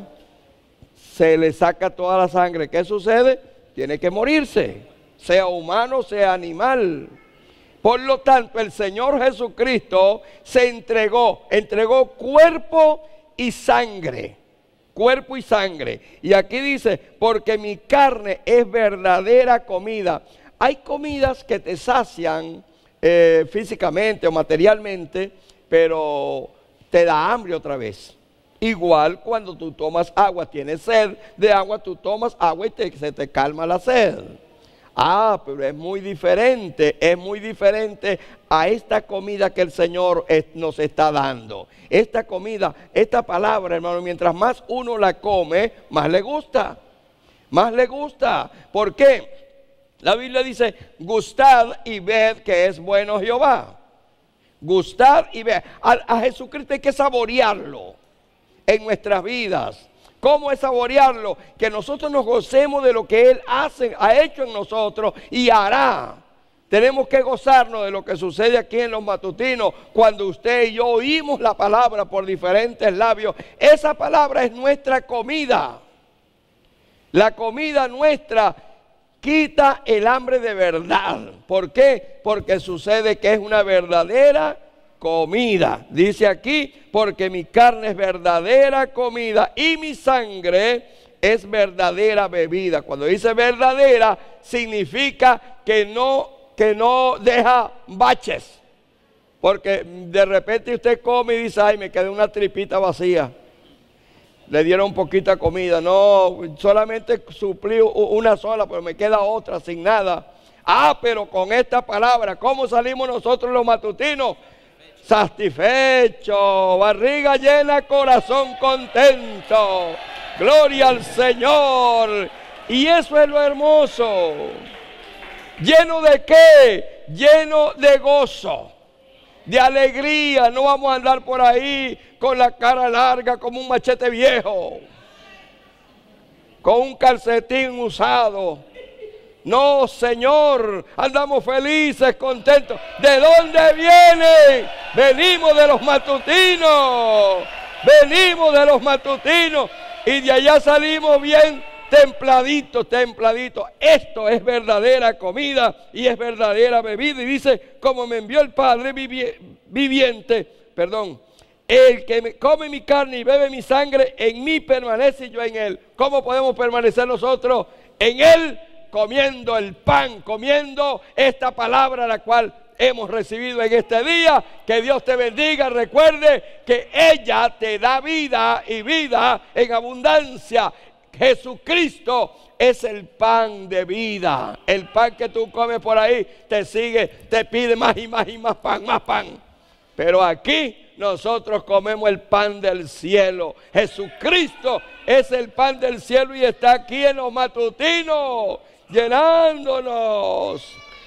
se le saca toda la sangre, ¿qué sucede? Tiene que morirse, sea humano, sea animal. Por lo tanto, el Señor Jesucristo se entregó, entregó cuerpo y sangre, cuerpo y sangre. Y aquí dice, porque mi carne es verdadera comida. Hay comidas que te sacian eh, físicamente o materialmente, pero te da hambre otra vez. Igual cuando tú tomas agua, tienes sed de agua, tú tomas agua y te, se te calma la sed. Ah, pero es muy diferente, es muy diferente a esta comida que el Señor es, nos está dando. Esta comida, esta palabra, hermano, mientras más uno la come, más le gusta, más le gusta. ¿Por qué? La Biblia dice, gustad y ved que es bueno Jehová. Gustad y ved. A, a Jesucristo hay que saborearlo en nuestras vidas. ¿Cómo es saborearlo? Que nosotros nos gocemos de lo que Él hace, ha hecho en nosotros y hará. Tenemos que gozarnos de lo que sucede aquí en los matutinos. Cuando usted y yo oímos la palabra por diferentes labios, esa palabra es nuestra comida. La comida nuestra quita el hambre de verdad. ¿Por qué? Porque sucede que es una verdadera comida. Dice aquí, porque mi carne es verdadera comida y mi sangre es verdadera bebida. Cuando dice verdadera, significa que no, que no deja baches. Porque de repente usted come y dice, ay, me quedé una tripita vacía. Le dieron poquita comida. No, solamente suplí una sola, pero me queda otra sin nada. Ah, pero con esta palabra, ¿cómo salimos nosotros los matutinos? Satisfecho, barriga llena, corazón contento. Gloria al Señor. Y eso es lo hermoso. ¿Lleno de qué? Lleno de gozo, de alegría. No vamos a andar por ahí con la cara larga como un machete viejo, con un calcetín usado. No, Señor, andamos felices, contentos. ¿De dónde viene? Venimos de los matutinos. Venimos de los matutinos. Y de allá salimos bien templaditos, templaditos. Esto es verdadera comida y es verdadera bebida. Y dice, como me envió el Padre viviente, perdón, el que me come mi carne y bebe mi sangre, en mí permanece y yo en él. ¿Cómo podemos permanecer nosotros en él? Comiendo el pan, comiendo esta palabra la cual hemos recibido en este día. Que Dios te bendiga. Recuerde que ella te da vida y vida en abundancia. Jesucristo es el pan de vida. El pan que tú comes por ahí te sigue, te pide más y más y más pan, más pan. Pero aquí nosotros comemos el pan del cielo. Jesucristo es el pan del cielo y está aquí en los matutinos, llenándonos,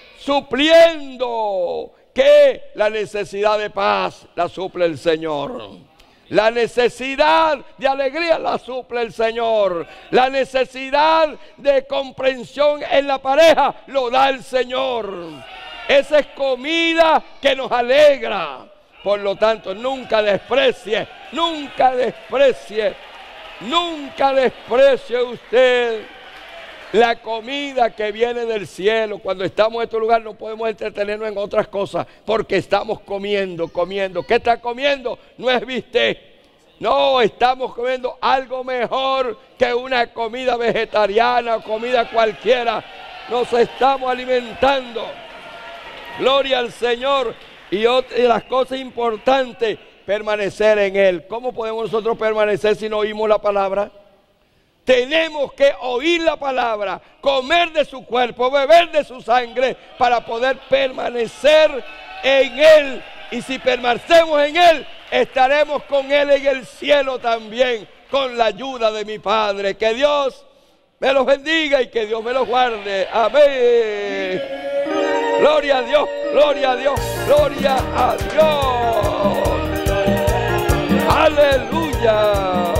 supliendo. Que la necesidad de paz la suple el Señor. La necesidad de alegría la suple el Señor. La necesidad de comprensión en la pareja lo da el Señor. Esa es comida que nos alegra. Por lo tanto, nunca desprecie, nunca desprecie, nunca desprecie usted la comida que viene del cielo. Cuando estamos en este lugar no podemos entretenernos en otras cosas porque estamos comiendo, comiendo. ¿Qué está comiendo? No es bistec. No, estamos comiendo algo mejor que una comida vegetariana o comida cualquiera. Nos estamos alimentando. Gloria al Señor. Y otra de las cosas importantes, permanecer en Él. ¿Cómo podemos nosotros permanecer si no oímos la palabra? Tenemos que oír la palabra, comer de su cuerpo, beber de su sangre para poder permanecer en Él. Y si permanecemos en Él, estaremos con Él en el cielo también, con la ayuda de mi Padre. Que Dios me los bendiga y que Dios me los guarde. Amén. Gloria a Dios, gloria a Dios, gloria a Dios. Aleluya.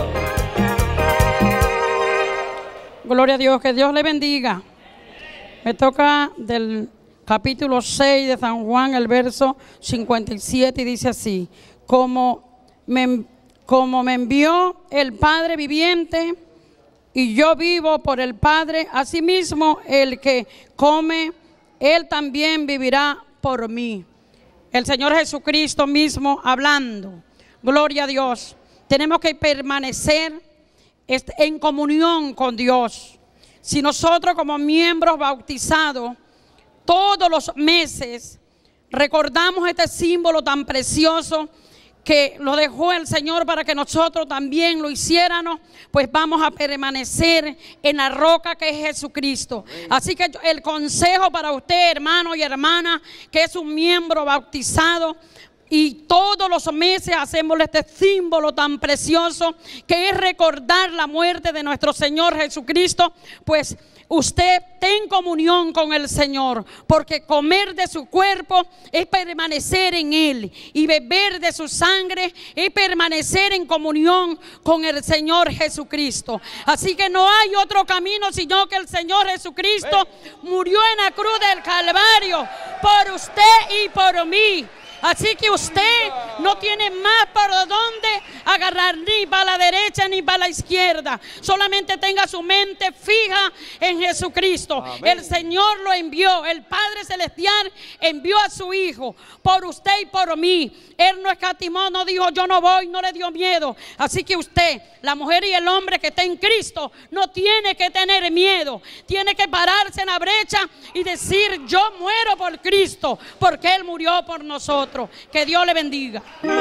Gloria a Dios, que Dios le bendiga. Me toca del capítulo seis de San Juan, el verso cincuenta y siete, y dice así: como me, como me envió el Padre viviente, y yo vivo por el Padre, asimismo el que come, Él también vivirá por mí. El Señor Jesucristo mismo hablando. Gloria a Dios. Tenemos que permanecer en comunión con Dios. Si nosotros como miembros bautizados todos los meses recordamos este símbolo tan precioso que lo dejó el Señor para que nosotros también lo hiciéramos, pues vamos a permanecer en la roca que es Jesucristo. Así que el consejo para usted, hermano y hermana, que es un miembro bautizado, y todos los meses hacemos este símbolo tan precioso que es recordar la muerte de nuestro Señor Jesucristo, pues usted ten comunión con el Señor, porque comer de su cuerpo es permanecer en Él, y beber de su sangre es permanecer en comunión con el Señor Jesucristo. Así que no hay otro camino sino que el Señor Jesucristo murió en la cruz del Calvario por usted y por mí. Así que usted no tiene más para dónde agarrar, ni para la derecha ni para la izquierda. Solamente tenga su mente fija en Jesucristo. Amén. El Señor lo envió, el Padre Celestial envió a su Hijo por usted y por mí. Él no escatimó, no dijo yo no voy, no le dio miedo. Así que usted, la mujer y el hombre que está en Cristo, no tiene que tener miedo. Tiene que pararse en la brecha y decir yo muero por Cristo, porque Él murió por nosotros. Que Dios le bendiga. Yeah,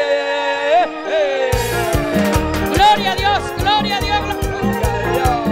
yeah. Gloria a Dios, gloria a Dios, gloria a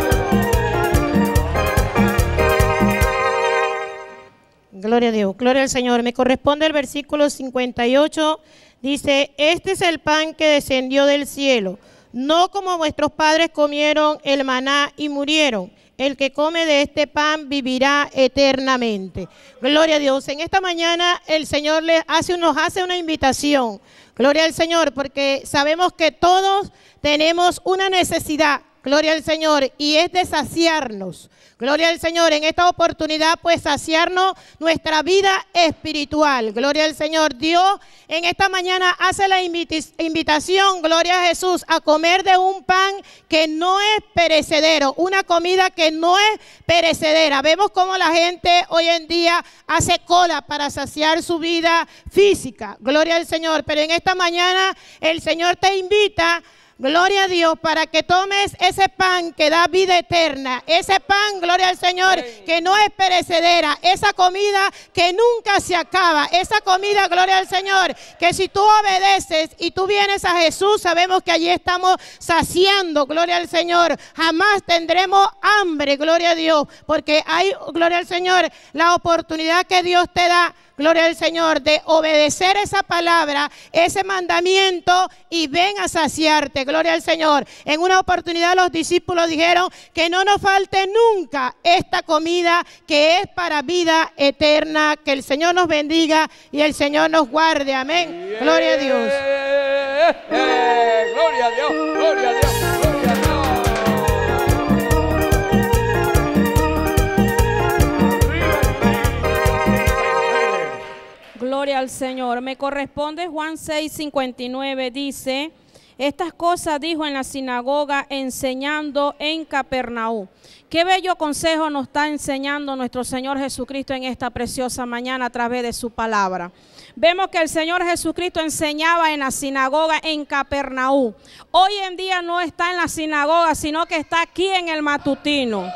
Dios. Gloria a Dios, gloria al Señor. Me corresponde el versículo cincuenta y ocho. Dice: este es el pan que descendió del cielo, no como vuestros padres comieron el maná y murieron. El que come de este pan vivirá eternamente. Gloria a Dios. En esta mañana el Señor le hace, nos hace una invitación. Gloria al Señor, porque sabemos que todos tenemos una necesidad. Gloria al Señor, y es de saciarnos. Gloria al Señor, en esta oportunidad pues saciarnos nuestra vida espiritual. Gloria al Señor. Dios en esta mañana hace la invitación, gloria a Jesús, a comer de un pan que no es perecedero, una comida que no es perecedera. Vemos cómo la gente hoy en día hace cola para saciar su vida física. Gloria al Señor, pero en esta mañana el Señor te invita, gloria a Dios, para que tomes ese pan que da vida eterna. Ese pan, gloria al Señor, que no es perecedera. Esa comida que nunca se acaba. Esa comida, gloria al Señor, que si tú obedeces y tú vienes a Jesús, sabemos que allí estamos saciando, gloria al Señor. Jamás tendremos hambre, gloria a Dios, porque hay, gloria al Señor, la oportunidad que Dios te da, gloria al Señor, de obedecer esa palabra, ese mandamiento, y ven a saciarte, gloria al Señor. En una oportunidad los discípulos dijeron que no nos falte nunca esta comida que es para vida eterna. Que el Señor nos bendiga y el Señor nos guarde. Amén. Yeah. Gloria a Dios. Yeah. Gloria a Dios, gloria a Dios, gloria a Dios. Gloria al Señor. Señor. Me corresponde Juan seis, cincuenta y nueve, dice: estas cosas dijo en la sinagoga enseñando en Capernaum. Qué bello consejo nos está enseñando nuestro Señor Jesucristo en esta preciosa mañana a través de su palabra. Vemos que el Señor Jesucristo enseñaba en la sinagoga en Capernaum. Hoy en día no está en la sinagoga, sino que está aquí en el matutino.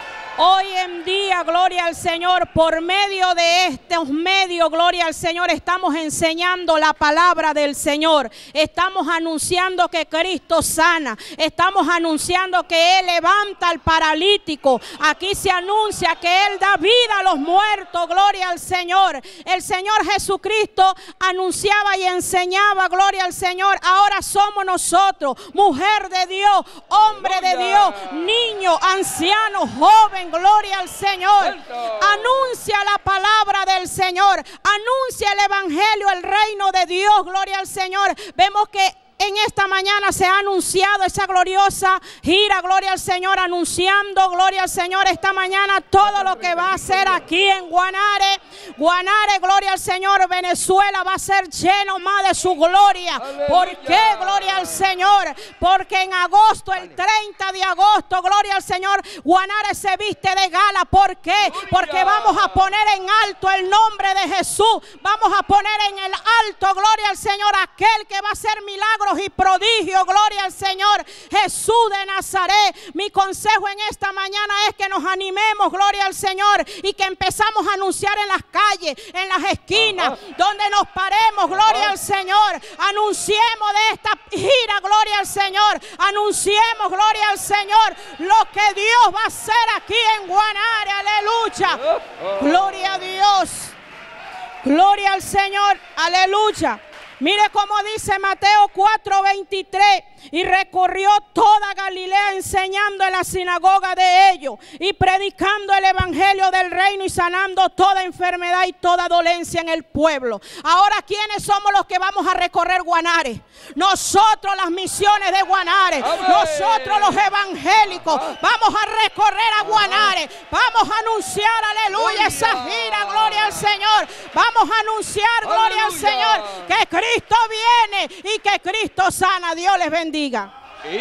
Hoy en día, gloria al Señor, por medio de estos medios, gloria al Señor, estamos enseñando la palabra del Señor. Estamos anunciando que Cristo sana. Estamos anunciando que Él levanta al paralítico. Aquí se anuncia que Él da vida a los muertos, gloria al Señor. El Señor Jesucristo anunciaba y enseñaba, gloria al Señor. Ahora somos nosotros, mujer de Dios, hombre de Dios, niño, anciano, joven. Gloria al Señor. Anuncia la palabra del Señor. Anuncia el evangelio, el reino de Dios. Gloria al Señor. Vemos que en esta mañana se ha anunciado esa gloriosa gira, gloria al Señor, anunciando, gloria al Señor, esta mañana todo lo que va a hacer aquí en Guanare. Guanare, gloria al Señor, Venezuela va a ser lleno más de su gloria. ¿Por qué, gloria al Señor? Porque en agosto, el treinta de agosto, gloria al Señor, Guanare se viste de gala. ¿Por qué? Porque vamos a poner en alto el nombre de Jesús. Vamos a poner en el alto, gloria al Señor, aquel que va a hacer milagros y prodigio, gloria al Señor, Jesús de Nazaret. Mi consejo en esta mañana es que nos animemos, gloria al Señor, y que empezamos a anunciar en las calles, en las esquinas, ajá, donde nos paremos, gloria ajá. al Señor. Anunciemos de esta gira, gloria al Señor. Anunciemos, gloria al Señor, lo que Dios va a hacer aquí en Guanare. Aleluya. Gloria a Dios. Gloria al Señor. Aleluya. Mire cómo dice Mateo cuatro, veintitrés. Y recorrió toda Galilea enseñando en la sinagoga de ellos y predicando el evangelio del reino y sanando toda enfermedad y toda dolencia en el pueblo. Ahora, ¿quiénes somos los que vamos a recorrer Guanare? Nosotros, las misiones de Guanare. Amén. Nosotros, los evangélicos, vamos a recorrer a Guanare. Vamos a anunciar, aleluya, esa gira, gloria al Señor. Vamos a anunciar, gloria aleluya. Al Señor, que Cristo viene y que Cristo sana. Dios les bendiga. Diga.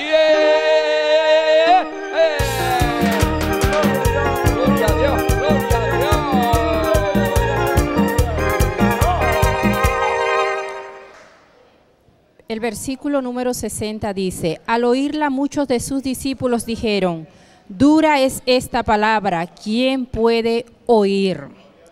Yeah. Eh. Gloria a Dios, gloria a Dios. El versículo número sesenta dice: al oírla muchos de sus discípulos dijeron: dura es esta palabra, ¿quién puede oír?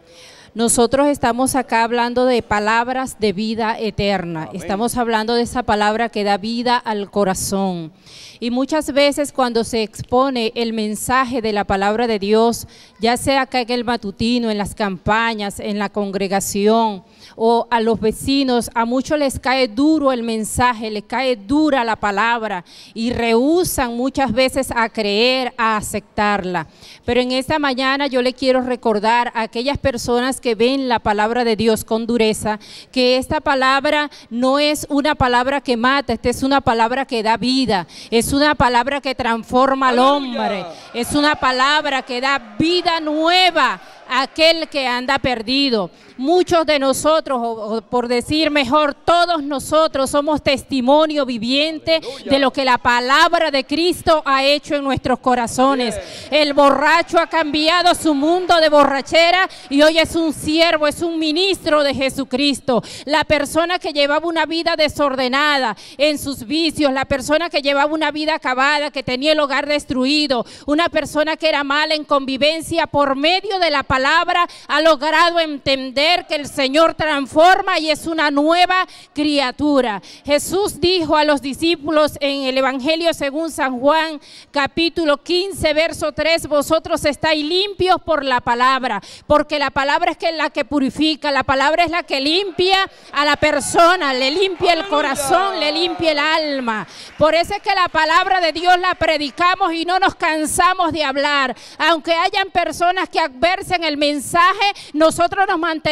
Nosotros estamos acá hablando de palabras de vida eterna. Amén. Estamos hablando de esa palabra que da vida al corazón. Y muchas veces cuando se expone el mensaje de la palabra de Dios, ya sea acá en el matutino, en las campañas, en la congregación o a los vecinos, a muchos les cae duro el mensaje, les cae dura la palabra y rehúsan muchas veces a creer, a aceptarla. Pero en esta mañana yo le quiero recordar a aquellas personas que ven la palabra de Dios con dureza, que esta palabra no es una palabra que mata, esta es una palabra que da vida, es una palabra que transforma al hombre, es una palabra que da vida nueva a aquel que anda perdido. Muchos de nosotros, o, o por decir mejor, todos nosotros somos testimonio viviente ¡aleluya! De lo que la palabra de Cristo ha hecho en nuestros corazones. Yeah. El borracho ha cambiado su mundo de borrachera y hoy es un siervo, es un ministro de Jesucristo. La persona que llevaba una vida desordenada en sus vicios, la persona que llevaba una vida acabada, que tenía el hogar destruido, una persona que era mala en convivencia, por medio de la palabra ha logrado entender que el Señor transforma y es una nueva criatura. Jesús dijo a los discípulos en el Evangelio según San Juan, capítulo quince, verso tres: vosotros estáis limpios por la palabra, porque la palabra es que la que purifica, la palabra es la que limpia a la persona, le limpia el corazón, le limpia el alma. Por eso es que la palabra de Dios la predicamos y no nos cansamos de hablar. Aunque hayan personas que adversen el mensaje, nosotros nos mantenemos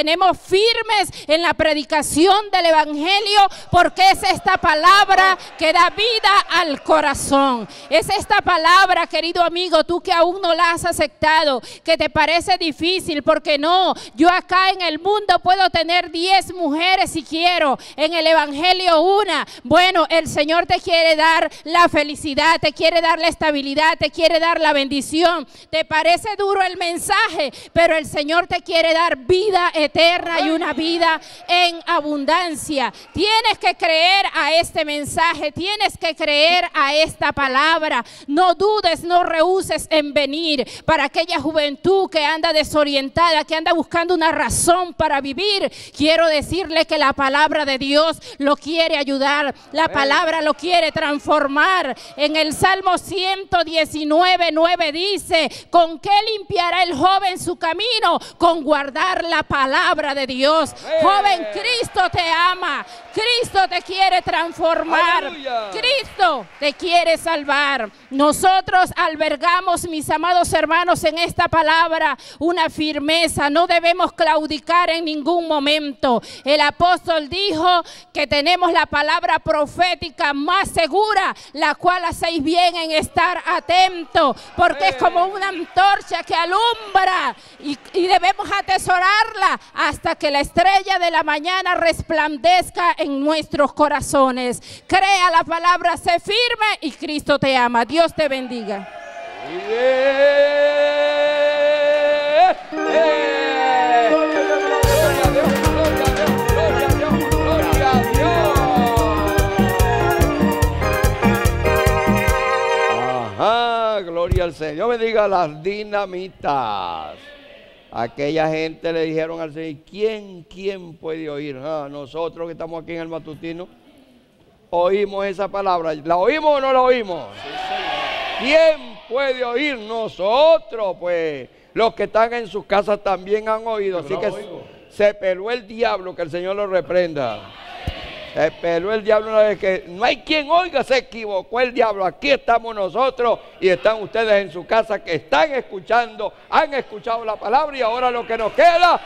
mantenemos firmes en la predicación del Evangelio, porque es esta palabra que da vida al corazón. Es esta palabra, querido amigo, tú que aún no la has aceptado, que te parece difícil, porque no, yo acá en el mundo puedo tener diez mujeres si quiero, en el Evangelio una. Bueno, el Señor te quiere dar la felicidad, te quiere dar la estabilidad, te quiere dar la bendición. Te parece duro el mensaje, pero el Señor te quiere dar vida eterna y una vida en abundancia. Tienes que creer a este mensaje, tienes que creer a esta palabra. No dudes, no rehuses en venir. Para aquella juventud que anda desorientada, que anda buscando una razón para vivir, quiero decirle que la palabra de Dios lo quiere ayudar, la palabra lo quiere transformar. En el Salmo ciento diecinueve, nueve dice: ¿con qué limpiará el joven su camino? Con guardar la palabra de Dios. Joven, Cristo te ama, Cristo te quiere transformar, ¡aleluya! Cristo te quiere salvar. Nosotros albergamos, mis amados hermanos, en esta palabra una firmeza. No debemos claudicar en ningún momento. El apóstol dijo que tenemos la palabra profética más segura, la cual hacéis bien en estar atento, porque es como una antorcha que alumbra y, y debemos atesorarla hasta que la estrella de la mañana resplandezca en nuestros corazones. Crea la palabra, sé firme y Cristo te ama. Dios te bendiga. Yeah. Yeah. Gloria a Dios, gloria a Dios, gloria a Dios, gloria a Dios. Ajá, gloria al Señor. Dios bendiga a las dinamitas. Aquella gente le dijeron al Señor: ¿quién, quién puede oír? Ah, nosotros que estamos aquí en el matutino oímos esa palabra. ¿La oímos o no la oímos? Sí, ¿quién puede oír? Nosotros, pues. Los que están en sus casas también han oído. Así que se peló el diablo, que el Señor lo reprenda. Se peló el diablo una vez que no hay quien oiga, se equivocó el diablo. Aquí estamos nosotros y están ustedes en su casa que están escuchando, han escuchado la palabra, y ahora lo que nos queda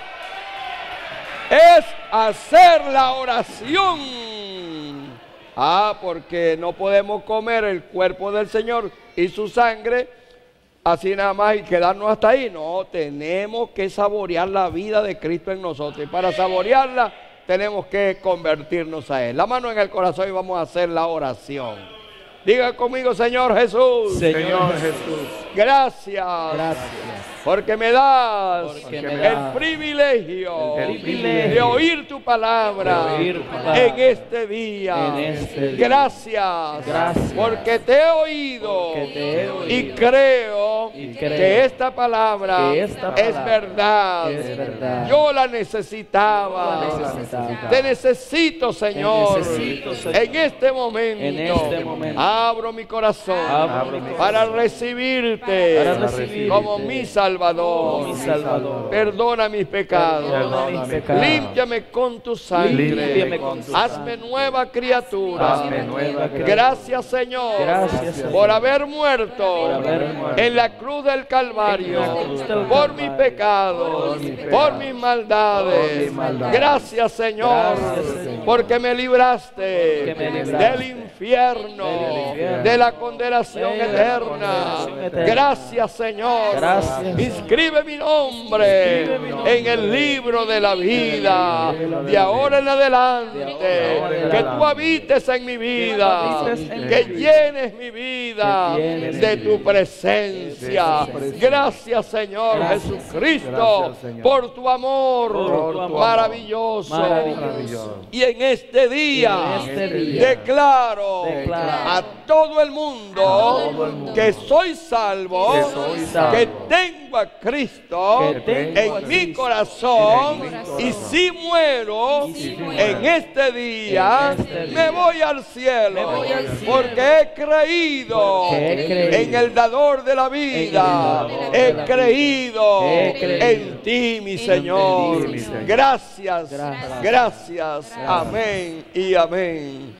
es hacer la oración. Ah, porque no podemos comer el cuerpo del Señor y su sangre así nada más y quedarnos hasta ahí. No, tenemos que saborear la vida de Cristo en nosotros, y para saborearla tenemos que convertirnos a Él. La mano en el corazón y vamos a hacer la oración. Diga conmigo: Señor Jesús, Señor Jesús, gracias, gracias, porque me das, porque me el, das privilegio el privilegio de oír tu palabra, de oír tu palabra en este día. en este día. Gracias, Gracias, porque te he oído, porque te he oído y creo, y creo que esta palabra, que esta es, palabra verdad. es verdad. Yo la necesitaba. Yo la necesitaba. Te necesito, Señor, necesito, Señor. en este momento. En este momento. Abro mi corazón, Abro mi para corazón. recibirte, Para recibirte como mi Salvador. como mi Salvador. Perdona mis pecados. Perdona mis pecados. Límpiame con tu sangre. Límpiame con tu Hazme nueva criatura. Hazme nueva criatura. Gracias, Señor, Gracias, Señor, por haber muerto, por haber muerto en la cruz del Calvario, en la cruz del por Calvario, mis pecados, por mis por pecados, mis maldades. por mis maldades. Gracias, Señor, Gracias, Señor, porque me libraste, porque me libraste del infierno, del infierno, de la condenación de la eterna. condenación eterna. Gracias, Señor. Gracias. Inscribe mi nombre Inscribe mi nombre en el libro de la vida. De ahora en adelante, ahora en que tú adelante. habites en mi vida, habites en que mi vida. llenes mi vida Que llenes de mi tu vida. presencia. De tu presencia. Gracias, Señor Gracias. Jesucristo, Gracias, Señor, por tu amor, por tu amor maravilloso. maravilloso. Y en este día, Y en este día declaro, declaro a todo el mundo, todo el mundo que soy salvo, que soy salvo, que tengo a Cristo que tengo a en mi Cristo corazón, en mi corazón. y si muero, Y si en muero, este día, en este día, me voy al cielo, me voy al cielo, porque he creído, porque he creído en el dador de la vida, dador de he la vida, creído he creído en ti, mi Señor. ti, mi Señor. Gracias, Gracias. gracias, amén y amén.